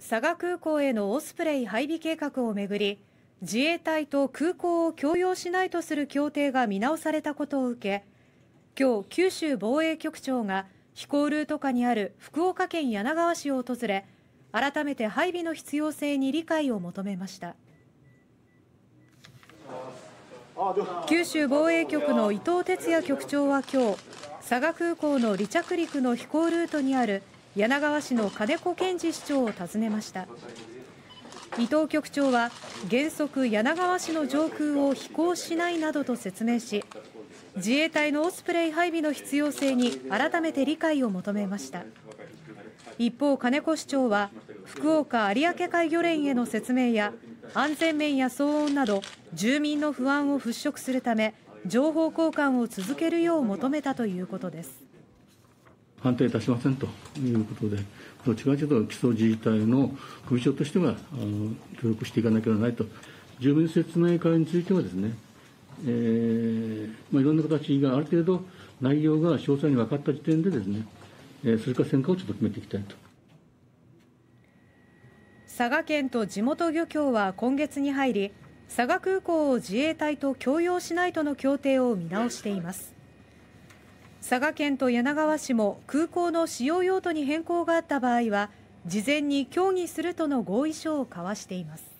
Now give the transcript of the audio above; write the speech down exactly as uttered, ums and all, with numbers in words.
佐賀空港へのオスプレイ配備計画をめぐり、自衛隊と空港を共用しないとする協定が見直されたことを受け、今日九州防衛局長が飛行ルート下にある福岡県柳川市を訪れ、改めて配備の必要性に理解を求めました。九州防衛局の伊藤哲也局長は今日、佐賀空港の離着陸の飛行ルートにある柳川市の金子健二市長を訪ねました。伊藤局長は原則柳川市の上空を飛行しないなどと説明し、自衛隊のオスプレイ配備の必要性に改めて理解を求めました。一方、金子市長は福岡有明海漁連への説明や安全面や騒音など住民の不安を払拭するため、情報交換を続けるよう求めたということです。 反対いたしませんということで、どっちかというと基礎自衛隊の首長としてはあの協力していかなければならないと。住民説明会についてはですね、えーまあ、いろんな形がある程度内容が詳細に分かった時点でですね、えー、それから戦果をちょっと決めていきたいと。 佐賀県と地元漁協は今月に入り、佐賀空港を自衛隊と共用しないとの協定を見直しています。佐賀県と柳川市も空港の使用用途に変更があった場合は、事前に協議するとの合意書を交わしています。